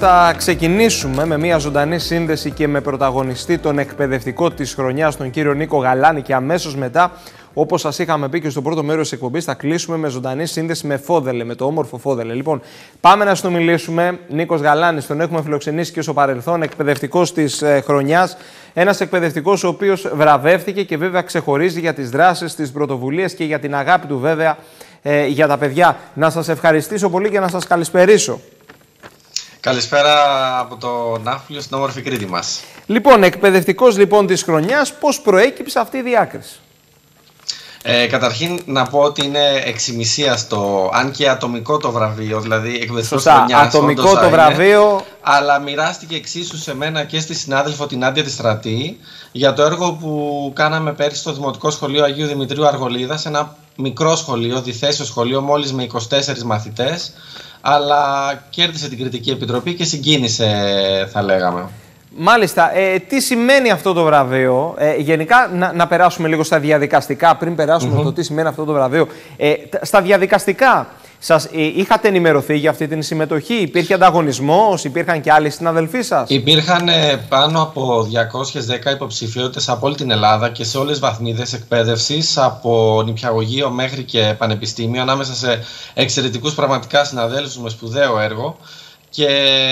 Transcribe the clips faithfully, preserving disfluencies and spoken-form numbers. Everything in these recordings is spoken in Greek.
θα ξεκινήσουμε με μια ζωντανή σύνδεση και με πρωταγωνιστή τον εκπαιδευτικό της χρονιάς, τον κύριο Νίκο Γαλάνη, και αμέσως μετά, όπως σας είχαμε πει και στο πρώτο μέρος της εκπομπής, θα κλείσουμε με ζωντανή σύνδεση με Φόδελε, με το όμορφο Φόδελε. Λοιπόν, πάμε να συνομιλήσουμε. Νίκος Γαλάνης, τον έχουμε φιλοξενήσει και στο παρελθόν, εκπαιδευτικός της ε, χρονιάς. Ένας εκπαιδευτικός ο οποίος βραβεύτηκε και βέβαια ξεχωρίζει για τις δράσεις, τις πρωτοβουλίες και για την αγάπη του βέβαια ε, για τα παιδιά. Να σας ευχαριστήσω πολύ και να σας καλησπερίσω. Καλησπέρα από το Ναύπλιο στην όμορφη Κρήτη μας. Λοιπόν, εκπαιδευτικός λοιπόν της χρονιάς, πώς προέκυψε αυτή η διάκριση? Ε, καταρχήν να πω ότι είναι εξημισίαστο, αν και ατομικό το βραβείο, δηλαδή εκπαιδευτικός της χρονιάς. Ατομικό το βραβείο. Είναι, αλλά μοιράστηκε εξίσου σε μένα και στη συνάδελφο την Άντια τη Στρατή για το έργο που κάναμε πέρυσι στο Δημοτικό Σχολείο Αγίου Δημητρίου Αργολίδας, ένα μικρό σχολείο, διθέσιο σχολείο, μόλις με είκοσι τέσσερις μαθητές, αλλά κέρδισε την Κριτική Επιτροπή και συγκίνησε, θα λέγαμε. Μάλιστα. Ε, τι σημαίνει αυτό το βραβείο? Ε, γενικά, να, να περάσουμε λίγο στα διαδικαστικά, πριν περάσουμε mm-hmm. το τι σημαίνει αυτό το βραβείο. Ε, στα διαδικαστικά, σας, ε, είχατε ενημερωθεί για αυτή την συμμετοχή? Υπήρχε ανταγωνισμός? Υπήρχαν και άλλοι συναδελφοί σας? Υπήρχαν ε, πάνω από διακόσιες δέκα υποψηφιότητες από όλη την Ελλάδα και σε όλες τις βαθμίδες εκπαίδευσης, από νηπιαγωγείο μέχρι και πανεπιστήμιο, ανάμεσα σε εξαιρετικούς πραγματικά συναδέλφους με σπουδαίο έργο. Και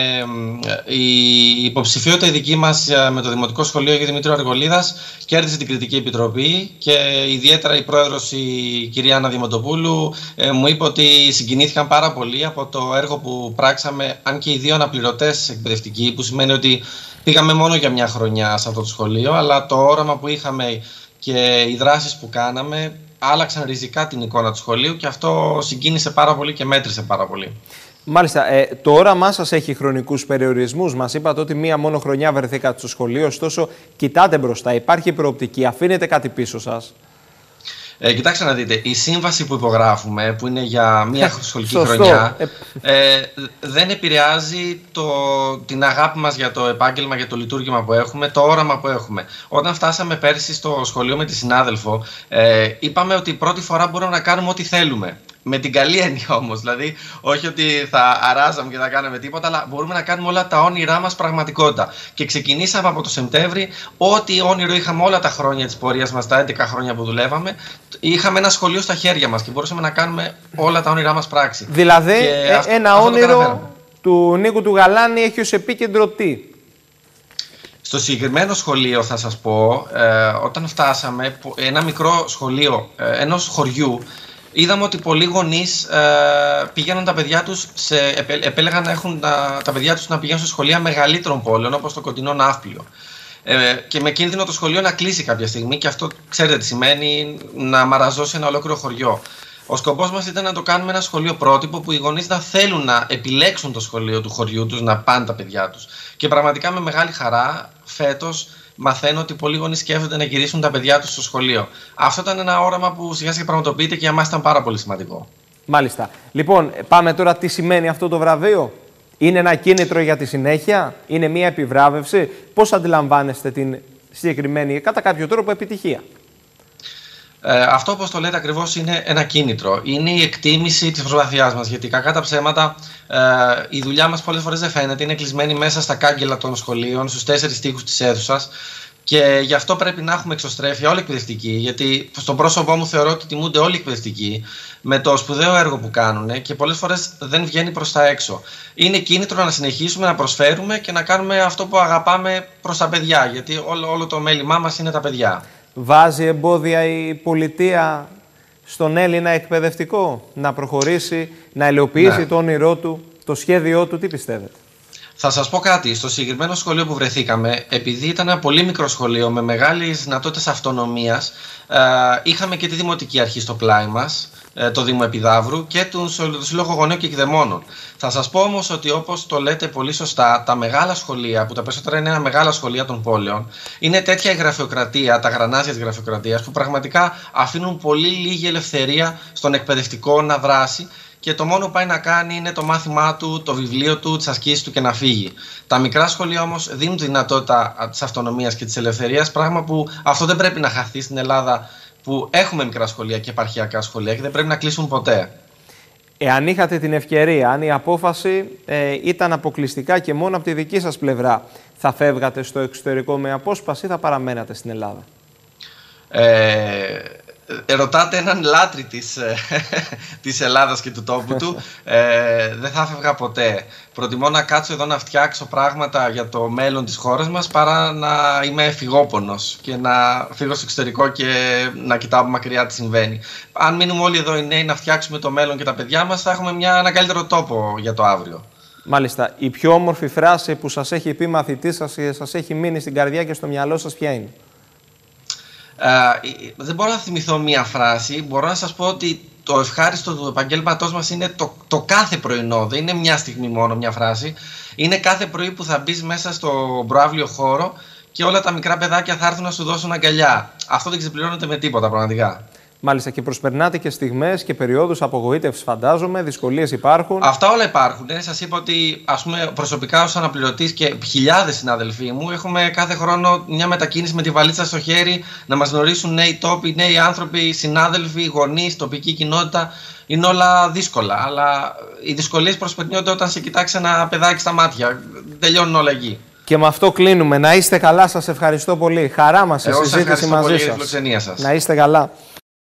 η υποψηφιότητα η δική μας με το Δημοτικό Σχολείο Αγίου Δημητρίου Αργολίδας κέρδισε την Κριτική Επιτροπή, και ιδιαίτερα η πρόεδρος, η κυρία Άννα Δημοτοπούλου, μου είπε ότι συγκινήθηκαν πάρα πολύ από το έργο που πράξαμε, αν και οι δύο αναπληρωτές εκπαιδευτικοί, που σημαίνει ότι πήγαμε μόνο για μια χρονιά σε αυτό το σχολείο, αλλά το όραμα που είχαμε και οι δράσεις που κάναμε άλλαξαν ριζικά την εικόνα του σχολείου, και αυτό συγκίνησε πάρα πολύ και μέτρησε πάρα πολύ. Μάλιστα. Ε, το όραμά σας έχει χρονικούς περιορισμούς? Μας είπατε ότι μία μόνο χρονιά βρεθήκατε στο σχολείο, ωστόσο κοιτάτε μπροστά, υπάρχει προοπτική, αφήνετε κάτι πίσω σας? Ε, κοιτάξτε να δείτε, η σύμβαση που υπογράφουμε, που είναι για μία σχολική χρονιά, ε, δεν επηρεάζει το, την αγάπη μας για το επάγγελμα, για το λειτουργήμα που έχουμε, το όραμα που έχουμε. Όταν φτάσαμε πέρσι στο σχολείο με τη συνάδελφο, ε, είπαμε ότι πρώτη φορά μπορούμε να κάνουμε ό,τι θέλουμε. Με την καλή έννοια όμως, δηλαδή όχι ότι θα αράζαμε και θα κάνουμε τίποτα, αλλά μπορούμε να κάνουμε όλα τα όνειρά μας πραγματικότητα. Και ξεκινήσαμε από το Σεπτέμβρη, ό,τι όνειρο είχαμε όλα τα χρόνια της πορείας μας, τα έντεκα χρόνια που δουλεύαμε, είχαμε ένα σχολείο στα χέρια μας και μπορούσαμε να κάνουμε όλα τα όνειρά μας πράξη. Δηλαδή, ε, αυτό, ένα αυτό όνειρο του Νίκου του Γαλάνη έχει ως επίκεντρο τι? Στο συγκεκριμένο σχολείο θα σας πω, ε, όταν φτάσαμε, ένα μικρό σχολείο ε, ενός χωριού, είδαμε ότι πολλοί γονείς ε, πήγαιναν τα παιδιά τους, σε, επέ, επέλεγαν να έχουν τα, τα παιδιά τους να πηγαίνουν σε σχολεία μεγαλύτερων πόλεων, όπως το κοντινό Ναύπλιο. Ε, και με κίνδυνο το σχολείο να κλείσει κάποια στιγμή, και αυτό ξέρετε τι σημαίνει, να μαραζώσει ένα ολόκληρο χωριό. Ο σκοπός μας ήταν να το κάνουμε ένα σχολείο πρότυπο, που οι γονείς να θέλουν να επιλέξουν το σχολείο του χωριού τους, να πάνε τα παιδιά τους. Και πραγματικά με μεγάλη χαρά φέτος μαθαίνω ότι πολλοί γονείς σκέφτονται να γυρίσουν τα παιδιά τους στο σχολείο. Αυτό ήταν ένα όραμα που σιγά σιγά πραγματοποιείται και για μας ήταν πάρα πολύ σημαντικό. Μάλιστα. Λοιπόν, πάμε τώρα τι σημαίνει αυτό το βραβείο. Είναι ένα κίνητρο για τη συνέχεια, είναι μια επιβράβευση? Πώς αντιλαμβάνεστε την συγκεκριμένη, κατά κάποιο τρόπο, επιτυχία? Ε, αυτό, όπως το λέτε ακριβώς, είναι ένα κίνητρο. Είναι η εκτίμηση της προσπαθειάς μας. Γιατί κακά τα ψέματα, ε, η δουλειά μας πολλές φορές δεν φαίνεται. Είναι κλεισμένη μέσα στα κάγκελα των σχολείων, στους τέσσερις τοίχους της αίθουσας. Και γι' αυτό πρέπει να έχουμε εξωστρέφεια όλοι οι εκπαιδευτικοί. Γιατί στον πρόσωπό μου θεωρώ ότι τιμούνται όλοι οι εκπαιδευτικοί με το σπουδαίο έργο που κάνουν, και πολλές φορές δεν βγαίνει προς τα έξω. Είναι κίνητρο να συνεχίσουμε να προσφέρουμε και να κάνουμε αυτό που αγαπάμε προς τα παιδιά. Γιατί όλο, όλο το μέλημά μας είναι τα παιδιά. Βάζει εμπόδια η πολιτεία στον Έλληνα εκπαιδευτικό να προχωρήσει, να υλοποιήσει ναι. το όνειρό του, το σχέδιό του? Τι πιστεύετε? Θα σας πω κάτι. Στο συγκεκριμένο σχολείο που βρεθήκαμε, επειδή ήταν ένα πολύ μικρό σχολείο με μεγάλες δυνατότητες αυτονομίας, ε, είχαμε και τη Δημοτική Αρχή στο πλάι μας, ε, το Δήμο Επιδαύρου, και τον Σύλλογο Γονέων και Εκδαιμόνων. Θα σας πω όμως ότι, όπως το λέτε πολύ σωστά, τα μεγάλα σχολεία, που τα περισσότερα είναι ένα μεγάλα σχολεία των πόλεων, είναι τέτοια η γραφειοκρατία, τα γρανάζια της γραφειοκρατίας, που πραγματικά αφήνουν πολύ λίγη ελευθερία στον εκπαιδευτικό να δράσει. Και το μόνο που πάει να κάνει είναι το μάθημά του, το βιβλίο του, τις ασκήσεις του και να φύγει. Τα μικρά σχολεία όμως δίνουν τη δυνατότητα της αυτονομίας και της ελευθερίας, πράγμα που αυτό δεν πρέπει να χαθεί στην Ελλάδα, που έχουμε μικρά σχολεία και επαρχιακά σχολεία, και δεν πρέπει να κλείσουν ποτέ. Εάν είχατε την ευκαιρία, αν η απόφαση ε, ήταν αποκλειστικά και μόνο από τη δική σας πλευρά, θα φεύγατε στο εξωτερικό με απόσπαση ή θα παραμένατε στην Ελλάδα? Ε, ρωτάτε έναν λάτρη της, της Ελλάδας και του τόπου του. ε, Δεν θα φεύγα ποτέ. Προτιμώ να κάτσω εδώ να φτιάξω πράγματα για το μέλλον της χώρας μας παρά να είμαι φυγόπονος και να φύγω στο εξωτερικό και να κοιτάω από μακριά τι συμβαίνει. Αν μείνουμε όλοι εδώ οι νέοι να φτιάξουμε το μέλλον και τα παιδιά μας, θα έχουμε μια, ένα καλύτερο τόπο για το αύριο. Μάλιστα. Η πιο όμορφη φράση που σας έχει πει μαθητής σας και σας έχει μείνει στην καρδιά και στο μυαλό σας ποια είναι? Uh, δεν μπορώ να θυμηθώ μία φράση. Μπορώ να σας πω ότι το ευχάριστο του επαγγέλματός μας είναι το, το κάθε πρωινό. Δεν είναι μια στιγμή μόνο μια φράση. Είναι κάθε πρωί που θα μπεις μέσα στο προαύλιο χώρο και όλα τα μικρά παιδάκια θα έρθουν να σου δώσουν αγκαλιά. Αυτό δεν ξεπληρώνεται με τίποτα πραγματικά. Μάλιστα, και προσπερνάτε και στιγμές και περιόδους απογοήτευσης, φαντάζομαι, δυσκολίες υπάρχουν. Αυτά όλα υπάρχουν. Ε. Σας είπα ότι, ας πούμε, προσωπικά ως αναπληρωτής και χιλιάδες συναδελφοί μου έχουμε κάθε χρόνο μια μετακίνηση με τη βαλίτσα στο χέρι, να μας γνωρίσουν νέοι τόποι, νέοι άνθρωποι, συνάδελφοι, γονείς, τοπική κοινότητα. Είναι όλα δύσκολα. Αλλά οι δυσκολίες προσπερνιόνται όταν σε κοιτάξει ένα παιδάκι στα μάτια. Τελειώνουν όλα εκεί. Και με αυτό κλείνουμε. Να είστε καλά, σας ευχαριστώ πολύ. Χαρά μας η συζήτηση μαζί σας. Εγώ σας ευχαριστώ πολύ για τη φιλοξενία σας. Να είστε καλά.